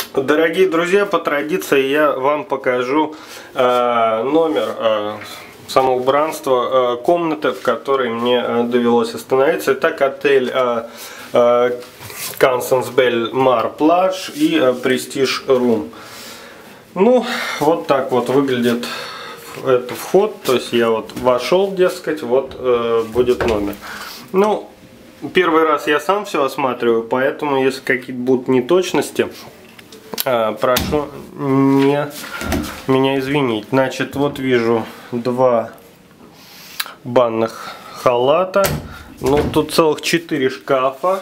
Дорогие друзья, по традиции я вам покажу номер самоубранства комнаты, в которой мне довелось остановиться. Итак, отель Constance Mar Plage и Prestige Room. Ну, вот так вот выглядит это вход. То есть я вот вошел, дескать, вот будет номер. Ну, первый раз я сам все осматриваю, поэтому если какие-то будут неточности, прошу меня извинить. Значит, вот вижу 2 банных халата. Ну, тут целых 4 шкафа.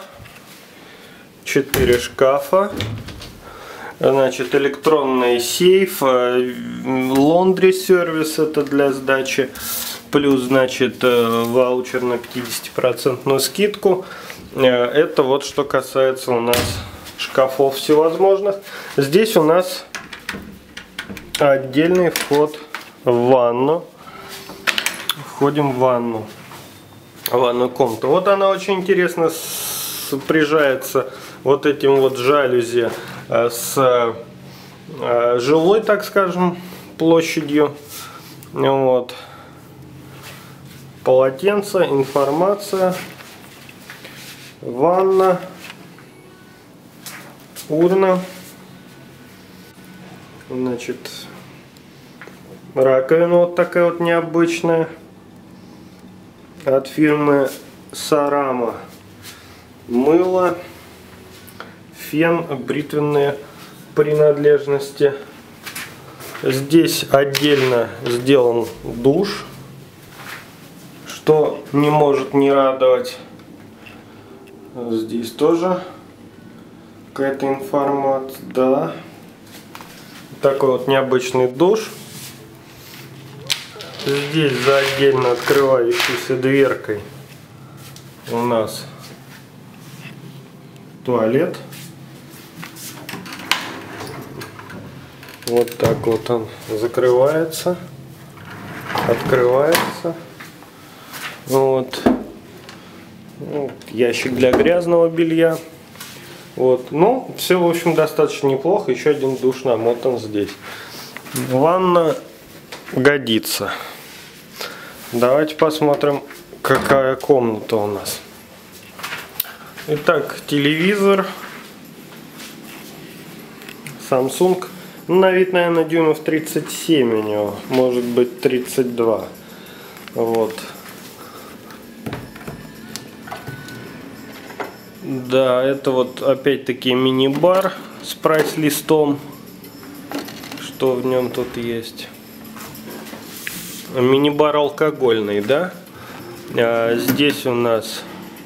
4 шкафа. Значит, электронный сейф, лондри сервис, это для сдачи. Плюс, значит, ваучер на 50% скидку. Это вот что касается у нас шкафов всевозможных. Здесь у нас отдельный вход в ванну. Входим в ванную комнату. Вот она очень интересно сопряжается вот этим вот жалюзи с жилой, так скажем, площадью. Вот. Полотенце, информация, ванна, урна, значит, раковина вот такая вот необычная от фирмы Sarama, мыло, фен, бритвенные принадлежности. Здесь отдельно сделан душ, что не может не радовать. Здесь тоже какая-то информация, да. Такой вот необычный душ. Здесь за отдельно открывающейся дверкой у нас туалет. Вот так вот он закрывается, открывается. Вот. Вот ящик для грязного белья. Вот. Ну, все, в общем, достаточно неплохо. Еще один душ намотан здесь. Ванна годится. Давайте посмотрим, какая комната у нас. Итак, телевизор. Samsung. На вид, наверное, дюймов 37 у него. Может быть, 32. Вот. Да, это вот опять-таки мини-бар с прайс-листом. Что в нем тут есть? Мини-бар алкогольный, да? Здесь у нас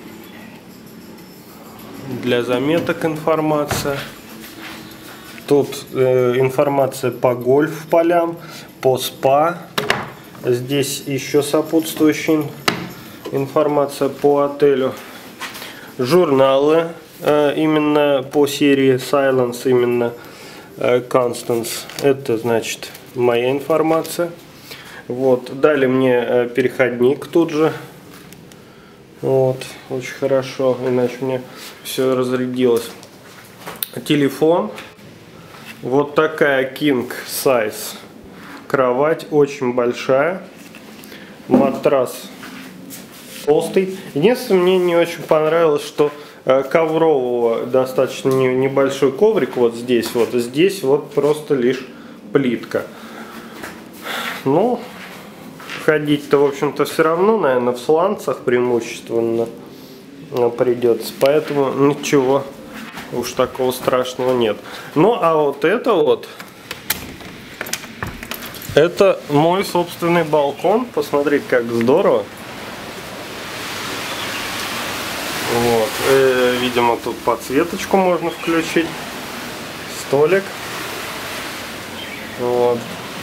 для заметок информация. Тут информация по гольф-полям, по спа. Здесь еще сопутствующая информация по отелю. Журналы именно по серии Silence, именно Constance. Это значит моя информация. Вот. Дали мне переходник тут же. Вот. Очень хорошо, иначе мне все разрядилось. Телефон. Вот такая King Size кровать, очень большая. Матрас толстый. Единственное, мне не очень понравилось, что коврового достаточно небольшой коврик вот здесь вот просто лишь плитка. Ну, ходить-то, в общем-то, все равно, наверное, в сланцах преимущественно придется, поэтому ничего уж такого страшного нет. Ну, а вот это мой собственный балкон. Посмотрите, как здорово. Вот. Видимо, тут подсветочку можно включить. Столик. Вот.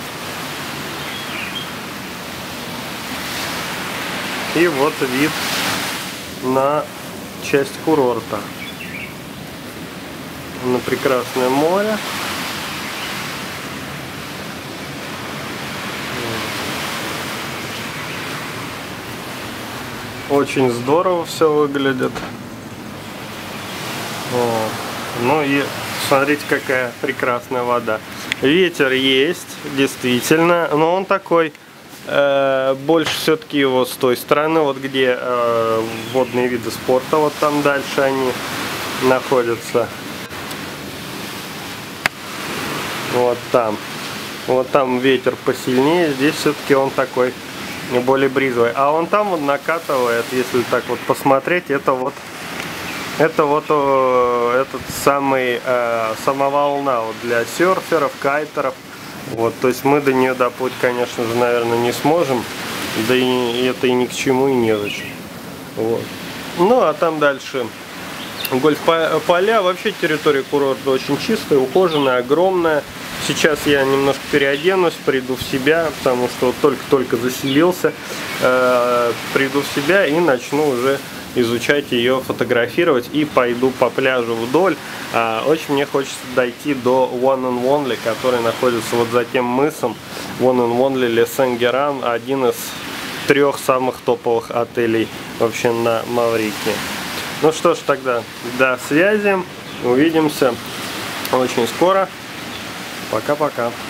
И вот вид на часть курорта. На прекрасное море. Очень здорово все выглядит. Вот. Ну и Посмотрите, какая прекрасная вода. Ветер есть, действительно, но он такой, больше все-таки его с той стороны, вот где водные виды спорта, вот там дальше они находятся. Вот там ветер посильнее, здесь все-таки он такой более бризовый. А он там вот накатывает, если так вот посмотреть, это вот этот сама волна вот для серферов, кайтеров. Вот, то есть мы до нее доплыть, конечно же, наверное, не сможем, да и это и ни к чему, и незачем. Вот. Ну а там дальше гольф-поля. Вообще территория курорта очень чистая, ухоженная, огромная. Сейчас я немножко переоденусь, приду в себя, потому что вот только-только заселился. Приду в себя и начну уже изучать ее, фотографировать, и пойду по пляжу вдоль. Очень мне хочется дойти до One and Only, который находится вот за тем мысом. One and Only Le Saint-Guérin, один из 3 самых топовых отелей вообще на Маврикии. Ну что ж, тогда до связи, увидимся очень скоро. Пока-пока.